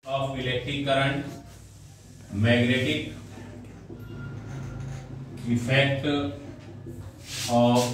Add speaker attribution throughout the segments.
Speaker 1: of electric current, magnetic effect of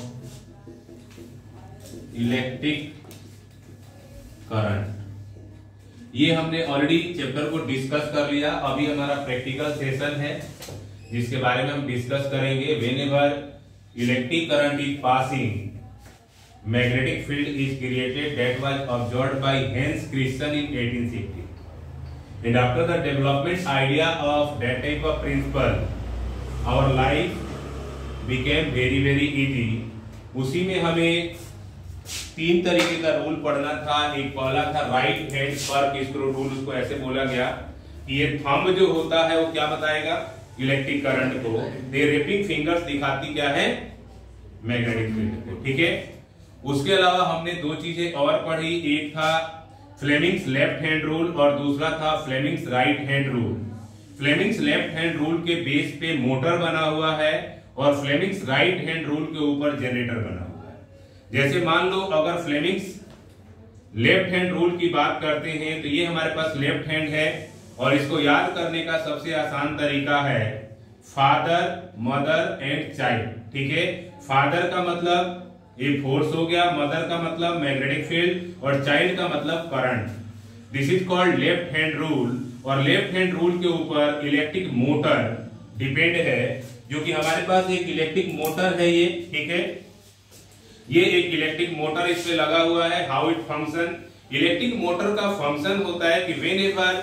Speaker 1: electric current. ये हमने already chapter को discuss कर लिया। अभी हमारा प्रैक्टिकल सेशन है जिसके बारे में हम डिस्कस करेंगे। Whenever electric current is passing magnetic field is created that was observed by Hans Christian in 1860 and after the development idea of that type of principle our life became very very easy. उसी में हमें तीन तरीके का rule पढ़ना था। एक पहला था राइट हैंड पर, इसको रूल उसको ऐसे बोला गया कि ये थंब जो होता है वो क्या बताएगा, इलेक्ट्रिक करंट को। रेपिंग फिंगर्स दिखाती क्या है, मैग्नेटिक फील्ड को। ठीक है, उसके अलावा हमने दो चीजें और पढ़ी। एक था फ्लेमिंग्स लेफ्ट हैंड रूल और दूसरा था Fleming's right hand rule. Fleming's left hand rule के बेस पे मोटर बना हुआ है और फ्लेमिंग्स राइट हैंड रूल के ऊपर जनरेटर बना हुआ है। जैसे मान लो अगर फ्लेमिंग्स लेफ्ट हैंड रूल की बात करते हैं तो ये हमारे पास लेफ्ट हैंड है और इसको याद करने का सबसे आसान तरीका है फादर, मदर एंड चाइल्ड। ठीक है, फादर का मतलब ये फोर्स हो गया, मदर का मतलब मैग्नेटिक फील्ड और चाइल्ड का मतलब current. This is called left hand rule. और लेफ्ट हैंड रूल के ऊपर इलेक्ट्रिक मोटर डिपेंड है, जो कि हमारे पास एक इलेक्ट्रिक मोटर है ये। ठीक है, ये एक इलेक्ट्रिक मोटर इस पे लगा हुआ है। How it function, electric motor का फंक्शन होता है कि whenever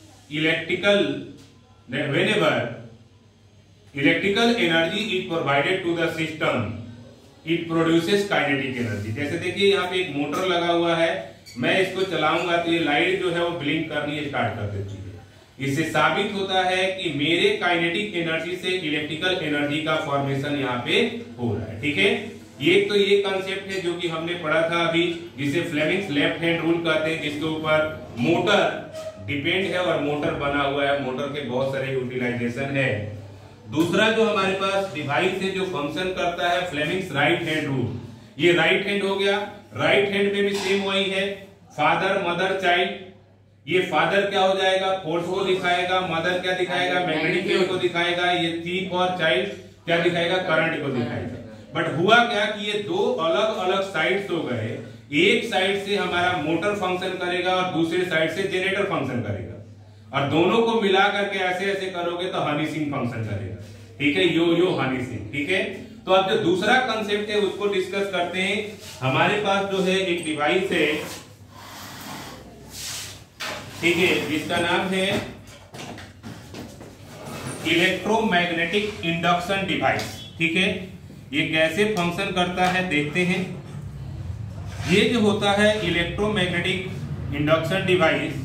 Speaker 1: electrical energy is provided to the system, it produces kinetic energy। जैसे देखिए यहाँ पे एक मोटर लगा हुआ है, मैं इसको चलाऊंगा तो ये लाइट जो है वो ब्लिंक करनी स्टार्ट कर देती है। इससे साबित होता है कि मेरे काइनेटिक एनर्जी से इलेक्ट्रिकल एनर्जी का फॉर्मेशन यहाँ पे हो रहा है। ठीक है, ये तो ये कंसेप्ट है जो कि हमने पढ़ा था अभी, जिसे फ्लेमिंग्स लेफ्ट हैंड रूल कहते हैं, जिसके ऊपर मोटर डिपेंड है और मोटर बना हुआ है। मोटर के बहुत सारे यूटिलाइजेशन है। दूसरा जो हमारे पास डिवाइस है जो फंक्शन करता है फ्लेमिंग्स राइट हैंड रूल। ये राइट हैंड हो गया, राइट हैंड में भी सेम वही है, फादर, मदर, चाइल्ड। ये फादर क्या हो जाएगा, फोर्स को दिखाएगा, मदर क्या दिखाएगा, मैग्नेटिक फील्ड को दिखाएगा, ये थीप और चाइल्ड क्या दिखाएगा, करंट को दिखाएगा। बट हुआ क्या कि ये दो अलग अलग साइड्स हो गए। एक साइड से हमारा मोटर फंक्शन करेगा और दूसरे साइड से जनरेटर फंक्शन करेगा, और दोनों को मिला करके ऐसे ऐसे करोगे तो हनी सिंह फंक्शन करेगा। ठीक है, यो यो हनी सिंह। ठीक है, तो अब जो दूसरा कंसेप्ट है उसको डिस्कस करते हैं। हमारे पास जो है एक डिवाइस है, ठीक है, जिसका नाम है इलेक्ट्रोमैग्नेटिक इंडक्शन डिवाइस। ठीक है, ये कैसे फंक्शन करता है देखते हैं। ये जो होता है इलेक्ट्रोमैग्नेटिक इंडक्शन डिवाइस,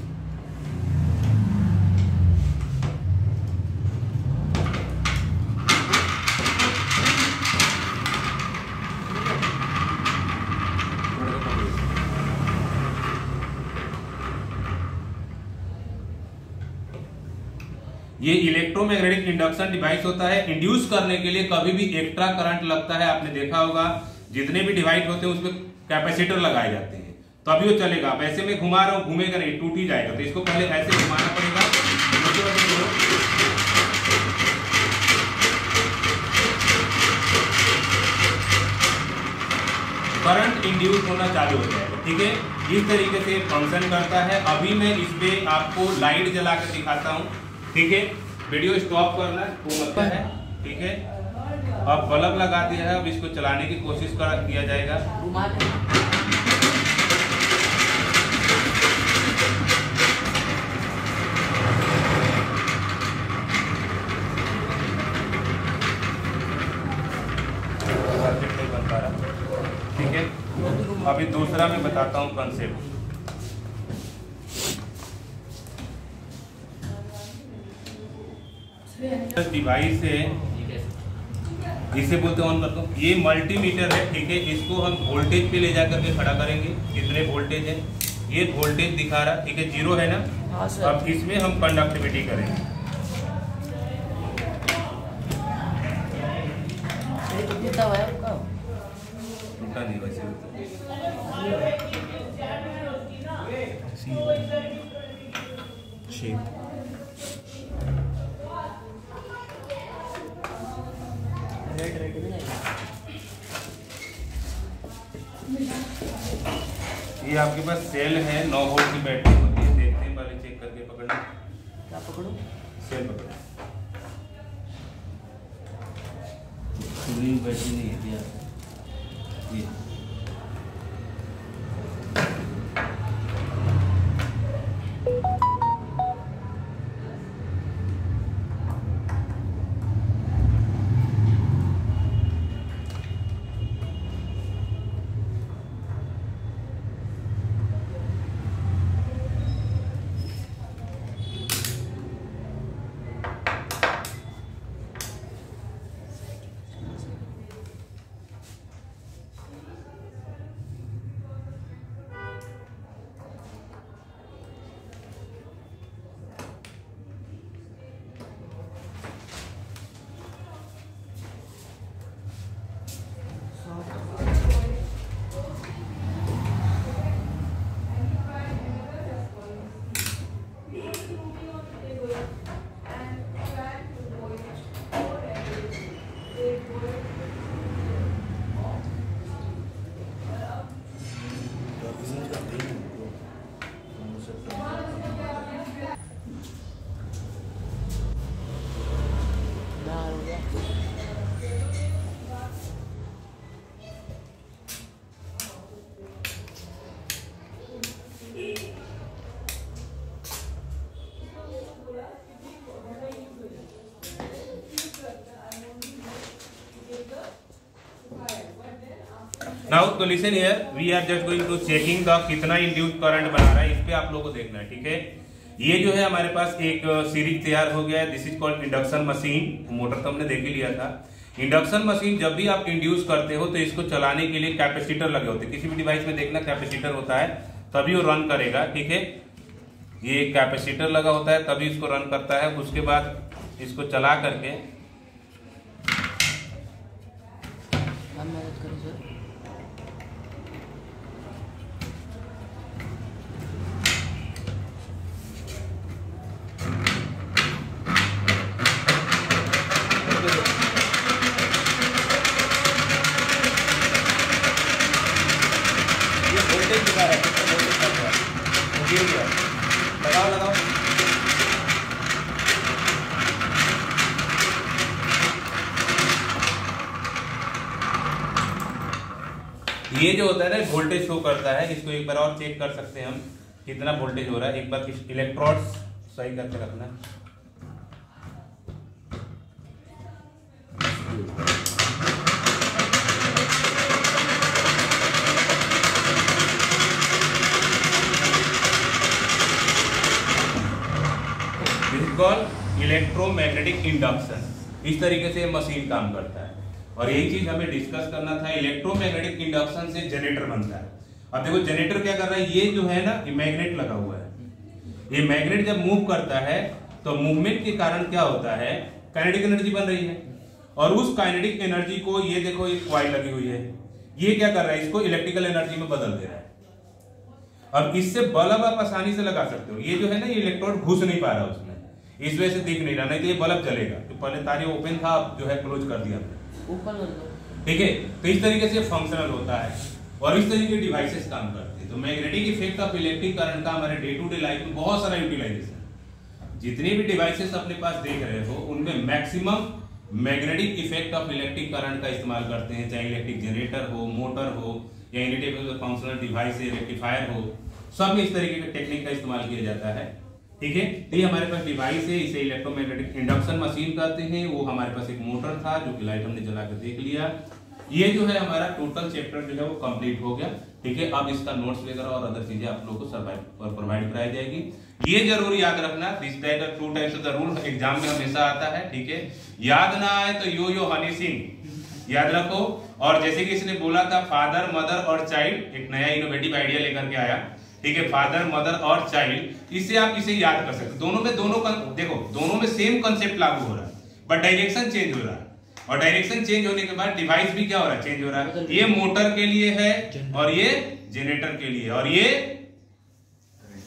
Speaker 1: ये इलेक्ट्रोमैग्नेटिक इंडक्शन डिवाइस होता है। इंड्यूस करने के लिए कभी भी एक्स्ट्रा करंट लगता है, आपने देखा होगा जितने भी डिवाइस होते हैं उसमें कैपेसिटर लगाए जाते हैं, तो अभी वो चलेगा। वैसे मैं घुमा रहा हूं, घूमेगा नहीं, टूट ही जाएगा। तो इसको पहले ऐसे घुमाना पड़ेगा, करंट इंड्यूस होना चालू हो जाएगा। ठीक है, इस तरीके से फंक्शन करता है। अभी मैं इस पे आपको लाइट जला कर दिखाता हूँ। ठीक है, वीडियो स्टॉप करना वो मतलब है। ठीक है, अब बल्ब लगा दिया है, अब इसको चलाने की कोशिश किया जाएगा। ठीक है, अभी दूसरा मैं बताता हूँ कंसेप्ट। डिवाइस है, इसे बोलते हैं ऑन करता हूँ। ये मल्टीमीटर है। ठीक है, इसको हम वोल्टेज पे ले जाकर के खड़ा करेंगे। कितने वोल्टेज है, ये वोल्टेज दिखा रहा। ठीक है, 0 है ना। अब इसमें हम कंडक्टिविटी करेंगे। नहीं वैसे
Speaker 2: शेप।
Speaker 1: ये आपके पास सेल है, 9 वोल्ट की बैटरी होती है। देखते हैं, पहले चेक करके पकड़ना।
Speaker 2: क्या पकड़ो?
Speaker 1: सेल पकड़ो।
Speaker 2: पूरी बैटरी नहीं है भैया ये।
Speaker 1: नाउ तो listen here, we are just going to checking the कितना इंड्यूस करंट बना रहा है, इस पे आप लोगों को देखना है। ठीक है, ये जो है हमारे पास एक सीरीज तैयार हो गया है। This is called induction machine. Motor तो हमने देख ही लिया था। इंडक्शन मशीन जब भी आप इंड्यूस करते हो तो इसको चलाने के लिए कैपेसिटर लगे होते हैं। किसी भी डिवाइस में देखना कैपेसिटर होता है, तभी वो रन करेगा। ठीक है, ये कैपेसिटर लगा होता है तभी इसको रन करता है। उसके बाद इसको चला करके लगाओ। ये जो होता है ना वोल्टेज शो करता है। इसको एक बार और चेक कर सकते हैं हम कितना वोल्टेज हो रहा है। एक बार इलेक्ट्रोड्स सही करके रखना। इलेक्ट्रोमैग्नेटिक इंडक्शन, इस तरीके से मशीन काम करता है। और यही चीज हमें डिस्कस करना था। इलेक्ट्रोमैग्नेटिक इंडक्शन से जनरेटर बनता है। अब देखो जनरेटर क्या कर रहा है, ये जो है ना ये मैग्नेट लगा हुआ है। ये मैग्नेट जब मूव करता है तो मूवमेंट के कारण क्या होता है, काइनेटिक एनर्जी बन रही है। और उस काइनेटिक एनर्जी को ये देखो एक कॉइल लगी हुई है, ये क्या कर रहा है, इसको इलेक्ट्रिकल एनर्जी में बदल दे रहा है। अब इससे बल्ब आप आसानी से लगा सकते हो। ये जो है ना ये इलेक्ट्रोड घुस नहीं पा रहा उसमें, इस वजह से दिख नहीं रहा, नहीं तो ये बल्ब जलेगा। तो पहले तार ओपन था, अब जो है क्लोज कर दिया। ठीक है, तो इस तरीके से फंक्शनल होता है और इस तरीके के डिवाइसेस काम करते हैं। तो magnetic effect of electric current का हमारे डे टू डे लाइफ में बहुत सारा यूटिलाइजेशन। जितने भी डिवाइसेस अपने पास देख रहे हो उनमें maximum magnetic effect of electric current का इस्तेमाल करते हैं। चाहे इलेक्ट्रिक जनरेटर हो, मोटर हो या any type of functional device, rectifier हो, सब में इस तरीके के टेक्निक का इस्तेमाल किया जाता है। ठीक है, तो ये हमारे पास डिवाइस है, इसे इलेक्ट्रोमैग्नेटिक इंडक्शन मशीन कहते हैं। वो हमारे पास एक मोटर था जो कि लाइट हमने जला कर देख लिया। ये जो है हमारा टोटल चैप्टर जो है वो कंप्लीट हो गया। ठीक है, अब इसका नोट्स वगैरह और अदर चीजें आप लोगों को सर्वाइव और प्रोवाइड कराई जाएगी। ये जरूर याद रखना, this type of two types of the rule exam में हमेशा आता है। ठीक है, याद ना आए तो यो हनी सिंह याद रखो। और जैसे कि इसने बोला था फादर मदर और चाइल्ड, एक नया इनोवेटिव आइडिया लेकर के आया। ठीक है, फादर मदर और चाइल्ड, इससे आप इसे याद कर सकते। दोनों में देखो दोनों में सेम कंसेप्ट लागू हो रहा है, बट डायरेक्शन चेंज हो रहा है। और डायरेक्शन चेंज होने के बाद डिवाइस भी क्या हो रहा है, चेंज हो रहा है। ये मोटर के लिए है और ये जनरेटर के लिए, और ये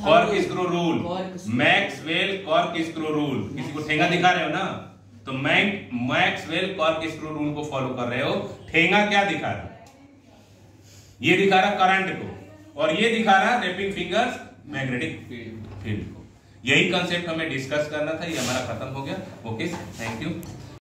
Speaker 1: corkscrew rule, Maxwell corkscrew rule. किसी को ठेंगा दिखा रहे हो ना, तो मैक्सवेल कॉर्क स्क्रू रूल को फॉलो कर रहे हो। ठेंगा क्या दिखा रहा, ये दिखा रहा करंट को, और ये दिखा रहा रैपिंग फिंगर्स मैग्नेटिक फील्ड को। यही कंसेप्ट हमें डिस्कस करना था, ये हमारा खत्म हो गया। Okay, thank you.